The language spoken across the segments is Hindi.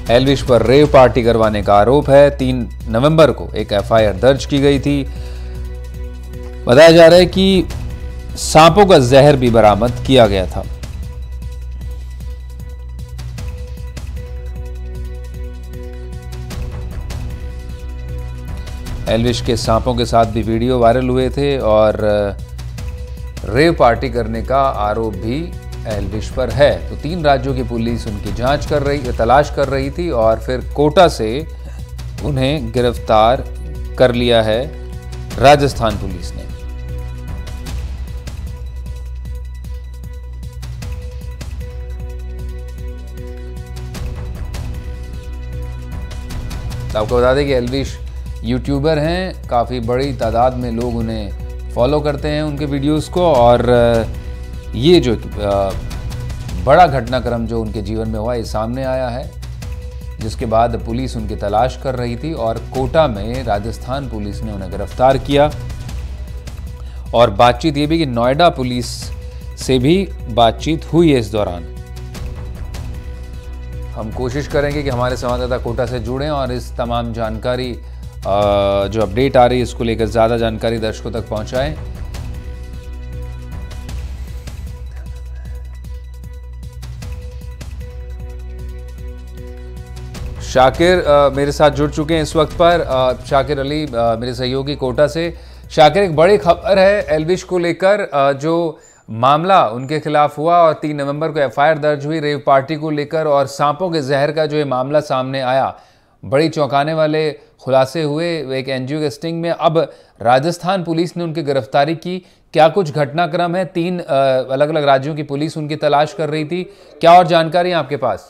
एल्विश पर रेव पार्टी करवाने का आरोप है। 3 नवंबर को एक एफआईआर दर्ज की गई थी। बताया जा रहा है कि सांपों का जहर भी बरामद किया गया था। एल्विश के सांपों के साथ भी वीडियो वायरल हुए थे और रेव पार्टी करने का आरोप भी एल्विश पर है। तो 3 राज्यों की पुलिस उनकी तलाश कर रही थी और फिर कोटा से उन्हें गिरफ्तार कर लिया है राजस्थान पुलिस ने। तो आपको बता दें कि एल्विश यूट्यूबर हैं, काफ़ी बड़ी तादाद में लोग उन्हें फॉलो करते हैं, उनके वीडियोस को। और ये जो बड़ा घटनाक्रम जो उनके जीवन में हुआ, ये सामने आया है, जिसके बाद पुलिस उनकी तलाश कर रही थी और कोटा में राजस्थान पुलिस ने उन्हें गिरफ्तार किया। और बातचीत ये भी कि नोएडा पुलिस से भी बातचीत हुई है इस दौरान। हम कोशिश करेंगे कि हमारे संवाददाता कोटा से जुड़ें और इस तमाम जानकारी जो अपडेट आ रही है इसको लेकर ज़्यादा जानकारी दर्शकों तक पहुंचाएं। शाकिर मेरे साथ जुड़ चुके हैं इस वक्त पर। शाकिर अली मेरे सहयोगी कोटा से। शाकिर, एक बड़ी खबर है एल्विश को लेकर, जो मामला उनके खिलाफ हुआ और 3 नवंबर को एफआईआर दर्ज हुई रेव पार्टी को लेकर, और सांपों के जहर का जो ये मामला सामने आया, बड़ी चौंकाने वाले खुलासे हुए एक एनजीओ के स्टिंग में। अब राजस्थान पुलिस ने उनकी गिरफ्तारी की। क्या कुछ घटनाक्रम है? 3 अलग अलग राज्यों की पुलिस उनकी तलाश कर रही थी। क्या और जानकारी है आपके पास?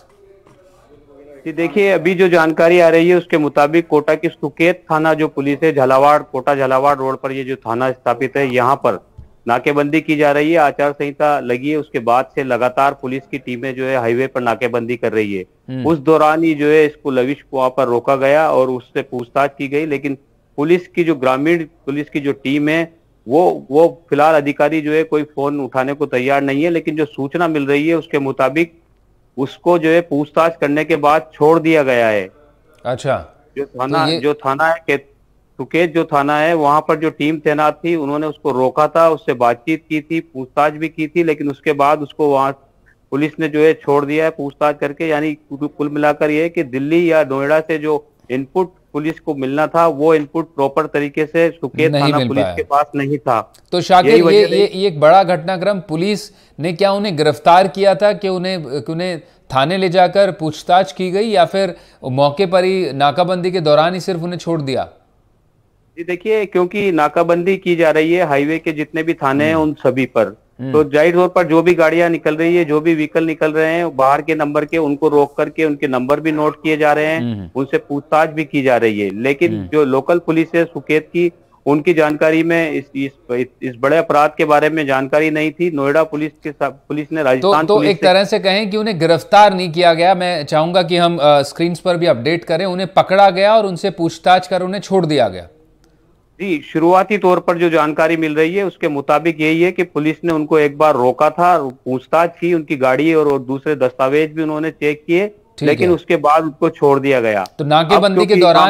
जी देखिए, अभी जो जानकारी आ रही है उसके मुताबिक कोटा की सुकेत थाना जो पुलिस है, कोटा झालावाड़ रोड पर ये जो थाना स्थापित है, यहाँ पर नाकेबंदी की जा रही है। आचार संहिता लगी है, उसके बाद से लगातार पुलिस की टीमें जो है हाईवे पर नाकेबंदी कर रही है। उस दौरान ही जो है इसको लविश को वहां पर रोका गया और उससे पूछताछ की गई। लेकिन पुलिस की जो ग्रामीण पुलिस की जो टीम है वो फिलहाल अधिकारी जो है कोई फोन उठाने को तैयार नहीं है। लेकिन जो सूचना मिल रही है उसके मुताबिक उसको जो है पूछताछ करने के बाद छोड़ दिया गया है। अच्छा, जो थाना है सुकेत जो थाना है, वहां पर जो टीम तैनात थी उन्होंने उसको रोका था, उससे बातचीत की थी, पूछताछ भी की थी, लेकिन उसके बाद उसको वहां पुलिस ने जो है छोड़ दिया है पूछताछ करके। यानी कुल मिलाकर ये है कि दिल्ली या नोएडा से जो इनपुट पुलिस को मिलना था वो इनपुट प्रॉपर तरीके से सुकेत थाना पुलिस के पास नहीं था। तो शाकिर, ये एक बड़ा घटनाक्रम, पुलिस ने क्या उन्हें गिरफ्तार किया था कि उन्हें थाने ले जाकर पूछताछ की गई, या फिर मौके पर ही नाकाबंदी के दौरान ही सिर्फ उन्हें छोड़ दिया? जी देखिए, क्योंकि नाकाबंदी की जा रही है हाईवे के जितने भी थाने हैं उन सभी पर, तो जाहिर तौर पर जो भी गाड़ियां निकल रही है, जो भी व्हीकल निकल रहे हैं बाहर के नंबर के, उनको रोक करके उनके नंबर भी नोट किए जा रहे हैं, उनसे पूछताछ भी की जा रही है। लेकिन जो लोकल पुलिस है सुकेत की, उनकी जानकारी में इस बड़े अपराध के बारे में जानकारी नहीं थी। नोएडा पुलिस ने राजस्थान तो एक तरह से कहें कि उन्हें गिरफ्तार नहीं किया गया। मैं चाहूंगा कि हम स्क्रीन पर भी अपडेट करें, उन्हें पकड़ा गया और उनसे पूछताछ कर उन्हें छोड़ दिया गया। जी, शुरुआती तौर पर जो जानकारी मिल रही है उसके मुताबिक यही है कि पुलिस ने उनको एक बार रोका था, पूछताछ की, उनकी गाड़ी और दूसरे दस्तावेज भी उन्होंने चेक किए, लेकिन उसके बाद उनको छोड़ दिया गया। तो नाकेबंदी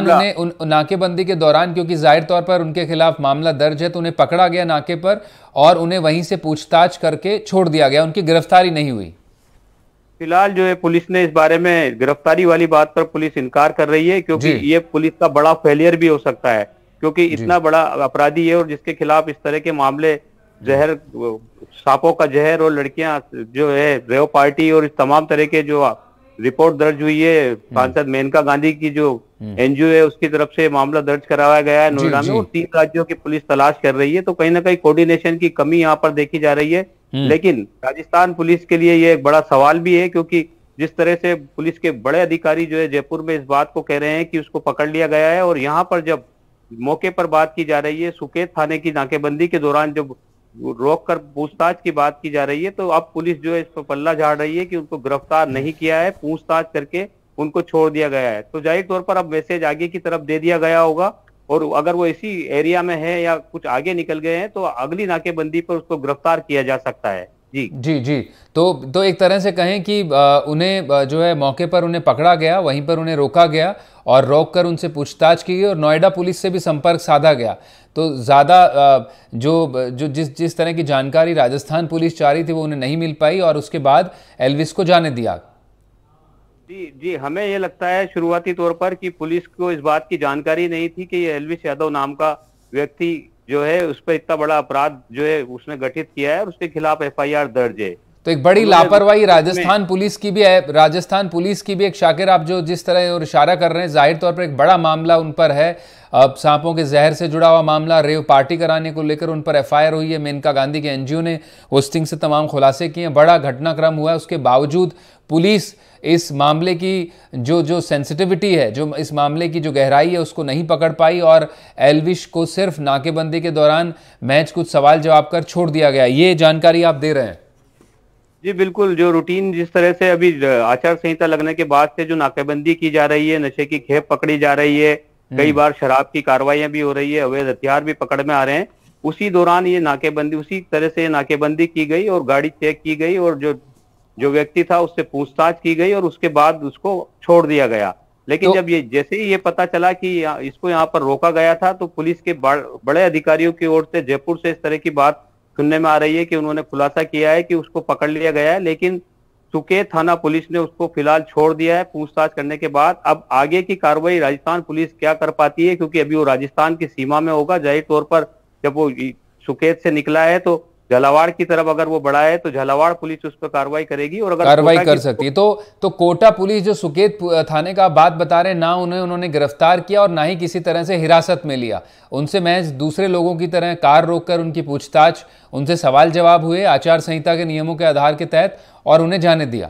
के दौरान क्योंकि जाहिर तौर पर उनके खिलाफ मामला दर्ज है, तो उन्हें पकड़ा गया नाके पर और उन्हें वहीं से पूछताछ करके छोड़ दिया गया, उनकी गिरफ्तारी नहीं हुई। फिलहाल जो है पुलिस ने इस बारे में गिरफ्तारी वाली बात पर पुलिस इनकार कर रही है, क्योंकि ये पुलिस का बड़ा फेलियर भी हो सकता है, क्योंकि इतना बड़ा अपराधी है और जिसके खिलाफ इस तरह के मामले, जहर, सांपों का जहर और लड़कियां जो है रेव पार्टी और इस तमाम तरह के जो रिपोर्ट दर्ज हुई है, सांसद मेनका गांधी की जो एनजीओ है उसकी तरफ से मामला दर्ज कराया गया है नोएडा में, और 3 राज्यों की पुलिस तलाश कर रही है। तो कहीं ना कहीं कोऑर्डिनेशन की कमी यहाँ पर देखी जा रही है। लेकिन राजस्थान पुलिस के लिए ये एक बड़ा सवाल भी है, क्योंकि जिस तरह से पुलिस के बड़े अधिकारी जो है जयपुर में इस बात को कह रहे हैं कि उसको पकड़ लिया गया है, और यहाँ पर जब मौके पर बात की जा रही है, सुकेत थाने की नाकेबंदी के दौरान जब रोक कर पूछताछ की बात की जा रही है, तो अब पुलिस जो है इस पर पल्ला झाड़ रही है कि उनको गिरफ्तार नहीं किया है, पूछताछ करके उनको छोड़ दिया गया है। तो जाहिर तौर पर अब मैसेज आगे की तरफ दे दिया गया होगा, और अगर वो इसी एरिया में है या कुछ आगे निकल गए हैं तो अगली नाकेबंदी पर उसको गिरफ्तार किया जा सकता है। जी जी जी। तो एक तरह से कहें कि उन्हें जो है मौके पर उन्हें पकड़ा गया, वहीं पर उन्हें रोका गया और रोककर उनसे पूछताछ की गई और नोएडा पुलिस से भी संपर्क साधा गया। तो ज़्यादा जो जो जिस जिस तरह की जानकारी राजस्थान पुलिस चाह रही थी वो उन्हें नहीं मिल पाई और उसके बाद एल्विस को जाने दिया। जी जी, हमें ये लगता है शुरुआती तौर पर कि पुलिस को इस बात की जानकारी नहीं थी कि ये एल्विस यादव नाम का व्यक्ति जो है उस पर इतना बड़ा अपराध जो है उसने गठित किया है और उसके खिलाफ एफआईआर दर्ज है। तो एक बड़ी उन्होंने लापरवाही राजस्थान पुलिस की भी है। राजस्थान पुलिस की भी एक, शाकिर आप जो जिस तरह और इशारा कर रहे हैं, जाहिर तौर पर एक बड़ा मामला उन पर है। अब सांपों के जहर से जुड़ा हुआ मामला, रेव पार्टी कराने को लेकर उन पर एफआईआर हुई है। मेनका गांधी के एनजीओ ने होस्टिंग से तमाम खुलासे किए हैं। बड़ा घटनाक्रम हुआ है, उसके बावजूद पुलिस इस मामले की जो सेंसिटिविटी है, जो इस मामले की जो गहराई है, उसको नहीं पकड़ पाई और एल्विश को सिर्फ नाकेबंदी के दौरान मैच कुछ सवाल जवाब कर छोड़ दिया गया। ये जानकारी आप दे रहे हैं? जी बिल्कुल, जो रूटीन जिस तरह से अभी आचार संहिता लगने के बाद से जो नाकेबंदी की जा रही है, नशे की खेप पकड़ी जा रही है, कई बार शराब की कार्रवाइयां भी हो रही है, अवैध हथियार भी पकड़ में आ रहे हैं, उसी दौरान ये नाकेबंदी, उसी तरह से नाकेबंदी की गई और गाड़ी चेक की गई और जो जो व्यक्ति था उससे पूछताछ की गई और उसके बाद उसको छोड़ दिया गया। लेकिन जब ये जैसे ही ये पता चला कि इसको यहाँ पर रोका गया था, तो पुलिस के बड़े अधिकारियों की ओर से जयपुर से इस तरह की बात सुनने में आ रही है कि उन्होंने खुलासा किया है कि उसको पकड़ लिया गया है, लेकिन सुकेत थाना पुलिस ने उसको फिलहाल छोड़ दिया है पूछताछ करने के बाद। अब आगे की कार्रवाई राजस्थान पुलिस क्या कर पाती है, क्योंकि अभी वो राजस्थान की सीमा में होगा। जाहिर तौर पर जब वो सुकेत से निकला है तो झालावाड़ की तरफ अगर वो बढ़ा है तो झालावाड़ पुलिस उस पर कार्रवाई करेगी और अगर कार्रवाई कर सकती है। तो कोटा पुलिस जो सुकेत थाने का बात बता रहे हैं, ना उन्होंने गिरफ्तार किया और ना ही किसी तरह से हिरासत में लिया। उनसे महज दूसरे लोगों की तरह कार रोककर उनकी पूछताछ, उनसे सवाल जवाब हुए आचार संहिता के नियमों के आधार के तहत और उन्हें जाने दिया।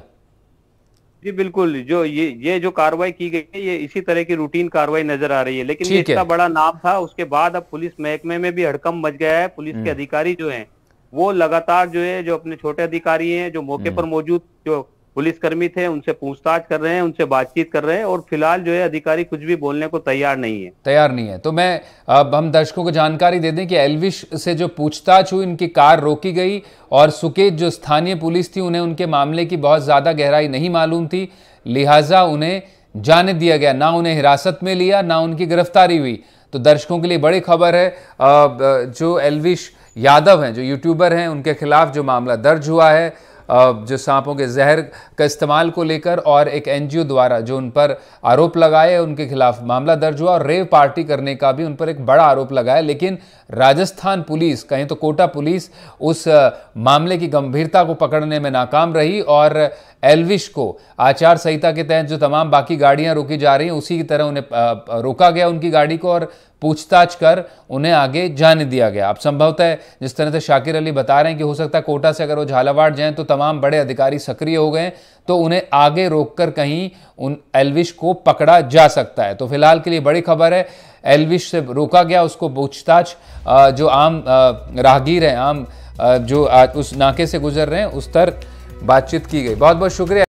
जी बिल्कुल, जो ये जो कार्रवाई की गई है ये इसी तरह की रूटीन कार्रवाई नजर आ रही है, लेकिन ये इतना बड़ा नाम था, उसके बाद अब पुलिस महकमे में भी हड़कंप मच गया है। पुलिस के अधिकारी जो हैं वो लगातार जो है, जो अपने छोटे अधिकारी हैं, जो मौके पर मौजूद जो पुलिसकर्मी थे, उनसे पूछताछ कर रहे हैं, उनसे बातचीत कर रहे हैं और फिलहाल जो है अधिकारी कुछ भी बोलने को तैयार नहीं है। तो मैं अब हम दर्शकों को जानकारी दे दें कि एल्विश से जो पूछताछ हुई, उनकी कार रोकी गई और सुकेत जो स्थानीय पुलिस थी उन्हें उनके मामले की बहुत ज़्यादा गहराई नहीं मालूम थी, लिहाजा उन्हें जाने दिया गया। ना उन्हें हिरासत में लिया, ना उनकी गिरफ्तारी हुई। तो दर्शकों के लिए बड़ी खबर है, जो एल्विश यादव हैं, जो यूट्यूबर हैं, उनके खिलाफ जो मामला दर्ज हुआ है, जो सांपों के जहर का इस्तेमाल को लेकर और एक एनजीओ द्वारा जो उन पर आरोप लगाए, उनके खिलाफ मामला दर्ज हुआ और रेव पार्टी करने का भी उन पर एक बड़ा आरोप लगाया। लेकिन राजस्थान पुलिस, कहें तो कोटा पुलिस, उस मामले की गंभीरता को पकड़ने में नाकाम रही और एल्विश को आचार संहिता के तहत जो तमाम बाकी गाड़ियां रोकी जा रही हैं उसी की तरह उन्हें रोका गया, उनकी गाड़ी को, और पूछताछ कर उन्हें आगे जाने दिया गया। अब संभवतः जिस तरह से शाकिर अली बता रहे हैं कि हो सकता है कोटा से अगर वो झालावाड़ जाएं तो तमाम बड़े अधिकारी सक्रिय हो गए, तो उन्हें आगे रोककर कहीं उन एल्विश को पकड़ा जा सकता है। तो फिलहाल के लिए बड़ी खबर है, एल्विश से रोका गया, उसको पूछताछ जो आम राहगीर हैं, आम जो उस नाके से गुजर रहे हैं, उस तर बातचीत की गई। बहुत बहुत शुक्रिया।